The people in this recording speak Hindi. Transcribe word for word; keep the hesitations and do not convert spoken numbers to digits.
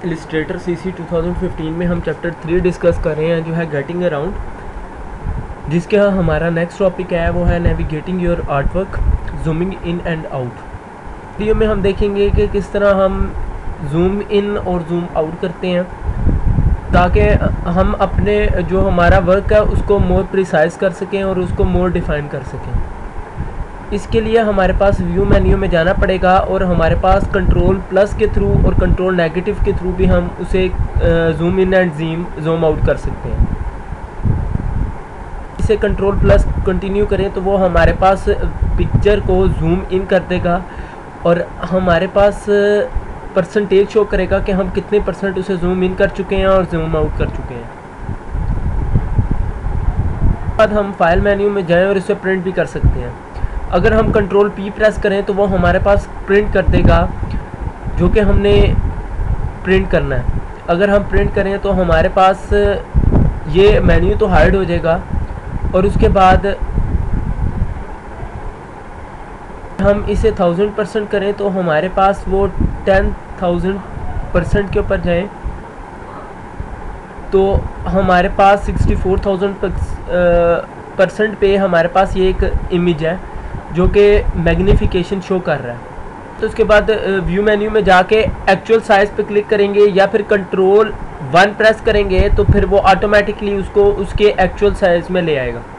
Illustrator C C two thousand fifteen में हम चैप्टर थ्री डिस्कस कर रहे हैं जो है गेटिंग अराउंड, जिसके यहाँ हमारा नेक्स्ट टॉपिक है वो है navigating your artwork, zooming in and out. Video में हम देखेंगे कि किस तरह हम जूम इन और जूम आउट करते हैं ताकि हम अपने जो हमारा वर्क है उसको मोर प्रिसाइज कर सकें और उसको मोर डिफ़ाइन कर सकें। इसके लिए हमारे पास व्यू मेन्यू में जाना पड़ेगा और हमारे पास कंट्रोल प्लस के थ्रू और कंट्रोल नेगेटिव के थ्रू भी हम उसे zoom in and zoom zoom out कर सकते हैं। इसे कंट्रोल प्लस कंटिन्यू करें तो वो हमारे पास पिक्चर को जूम इन कर देगा और हमारे पास परसेंटेज शो करेगा कि हम कितने परसेंट उसे जूम इन कर चुके हैं और जूम आउट कर चुके हैं। बाद हम फाइल मेन्यू में जाएं और इसे प्रिंट भी कर सकते हैं। अगर हम कंट्रोल पी प्रेस करें तो वो हमारे पास प्रिंट कर देगा जो कि हमने प्रिंट करना है। अगर हम प्रिंट करें तो हमारे पास ये मेन्यू तो हाइड हो जाएगा और उसके बाद हम इसे थाउजेंड परसेंट करें तो हमारे पास वो टेन थाउजेंड परसेंट के ऊपर जाएं तो हमारे पास सिक्सटी फोर थाउजेंड परसेंट पे हमारे पास ये एक इमेज है जो कि मैग्नीफिकेशन शो कर रहा है। तो उसके बाद व्यू मेन्यू में जाके एक्चुअल साइज़ पे क्लिक करेंगे या फिर कंट्रोल वन प्रेस करेंगे तो फिर वो ऑटोमेटिकली उसको उसके एक्चुअल साइज़ में ले आएगा।